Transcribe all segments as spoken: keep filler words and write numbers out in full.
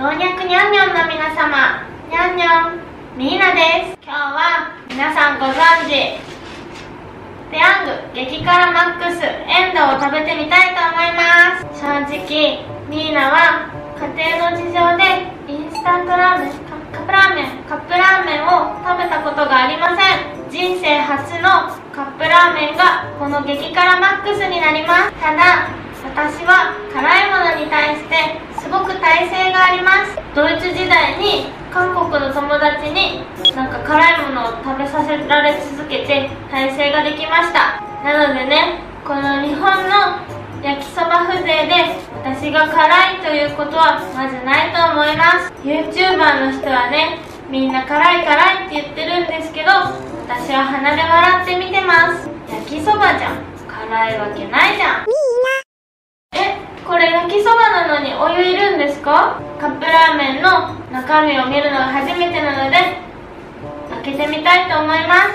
老若にゃんにょんの皆様、にゃんにょん、ミーナです。今日は皆さんご存知ペヤング激辛マックスエンドを食べてみたいと思います。正直ミーナは家庭の事情でインスタントラーメンカップラーメンカップラーメンを食べたことがありません。人生初のカップラーメンがこの激辛マックスになります。ただ私は辛いものに対してすごく耐性があります。ドイツ時代に韓国の友達になんか辛いものを食べさせられ続けて耐性ができました。なのでね、この日本の焼きそば風情で私が辛いということはまずないと思います。 YouTuber の人はね、みんな辛い辛いって言ってるんですけど、私は鼻で笑って見てます。焼きそばじゃん、辛いわけないじゃん。え、これ焼きそばなのにお湯いるんですか？カップラーメンの中身を見るのが初めてなので開けてみたいと思います。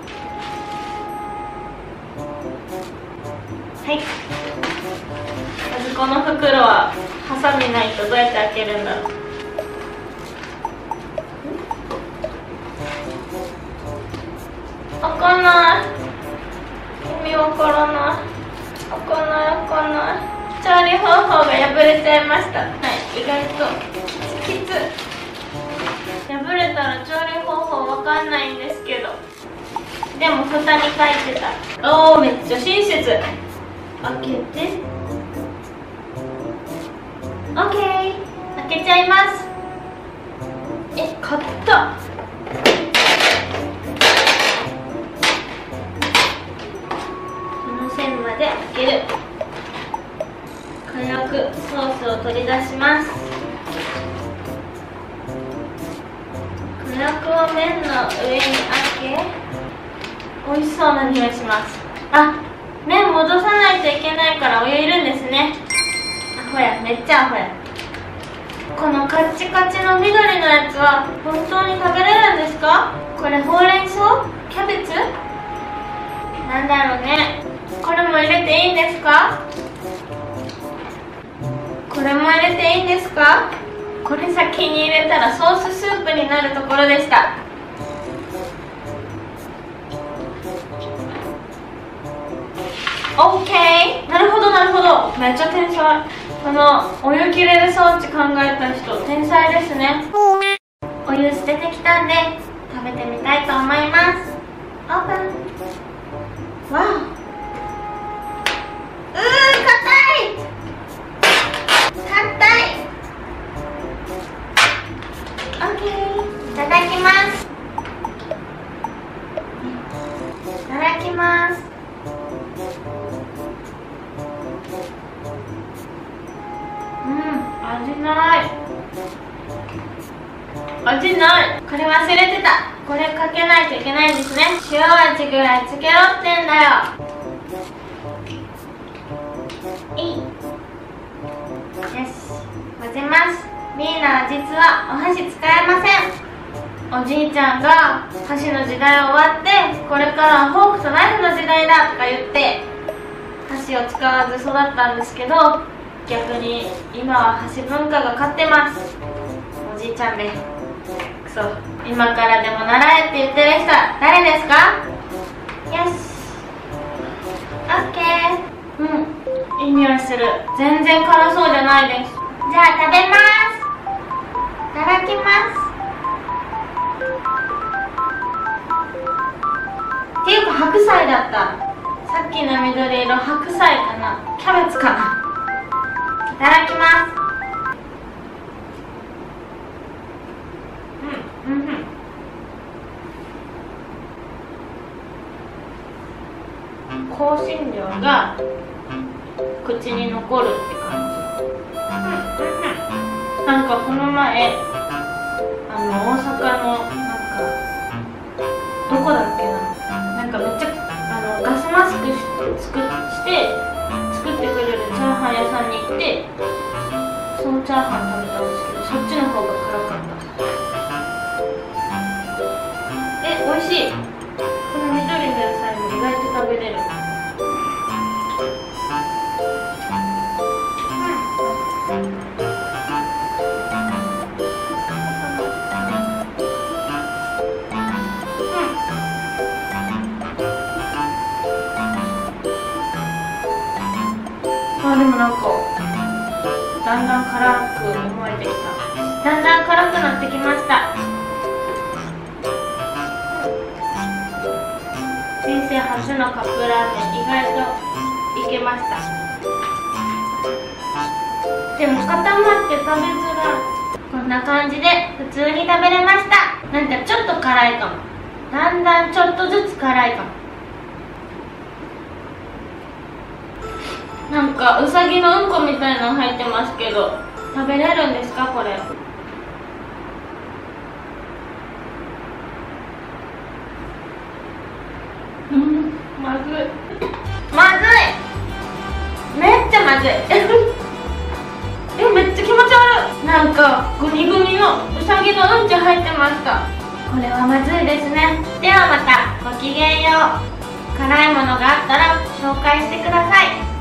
はい、まずこの袋はハサミないとどうやって開けるんだろう。開かない。意味わからない。開かない開かない。調理方法が破れちゃいました。はい、意外ときつきつ。破れたら調理方法わかんないんですけど、でも蓋に書いてた。おー、めっちゃ親切。開けて オーケー、 開けちゃいます。え、買った。この線まで開ける。軽くソースを取り出します。軽くを麺の上に開け、美味しそうな匂いします。あ、麺戻さないといけないからお湯いるんですね。アホや、めっちゃアホや。このカッチカチの緑のやつは本当に食べれるんですか？これほうれん草？キャベツ？なんだろうね。これも入れていいんですか？これも入れていいんですか？これ先に入れたらソーススープになるところでした。オッケー、なるほどなるほど、めっちゃ天才。このお湯切れる装置考えた人天才ですね。お湯捨ててきたんで食べてみたいと思います。オープン。わあ、うー硬い硬い。オッケー、いただきます。いただきます。うん、味ない。味ない。これ忘れてた。これかけないといけないんですね。塩味ぐらいつけろってんだよ。いい。よし、混ぜます。ミーナは実はお箸使えません。おじいちゃんが箸の時代終わってこれからはフォークとナイフの時代だとか言って箸を使わず育ったんですけど、逆に今は箸文化が勝ってます。おじいちゃんめくそ。今からでも習えって言ってる人は誰ですか？よし、オッケー。うん、いい匂いする。全然辛そうじゃないです。じゃあ食べます。いただきます。っていうか白菜だった。さっきの緑色白菜かな、キャベツかな。いただきます。うんうんうん。香辛料が口に残るって感じ。なんかこの前あの大阪のなんかどこだっけな、なんかめっちゃあのガスマスクして作して作ってくれるチャーハン屋さんに行って、そのチャーハン食べたんですけど、そっちの方が辛かった。え、美味しい。この緑の野菜も意外と食べれる。うん風に思えてきた。だんだん辛くなってきました。人生初のカップラーメン、意外といけました。でも固まって食べづらい。こんな感じで普通に食べれました。なんかちょっと辛いかも。だんだんちょっとずつ辛いかも。なんかうさぎのうんこみたいなの入ってますけど、食べれるんですかこれ。うん、まずいまずい、めっちゃまずいえ、めっちゃ気持ち悪い。なんかグニグニのうさぎのうんち入ってました。これはまずいですね。ではまたごきげんよう。辛いものがあったら紹介してください。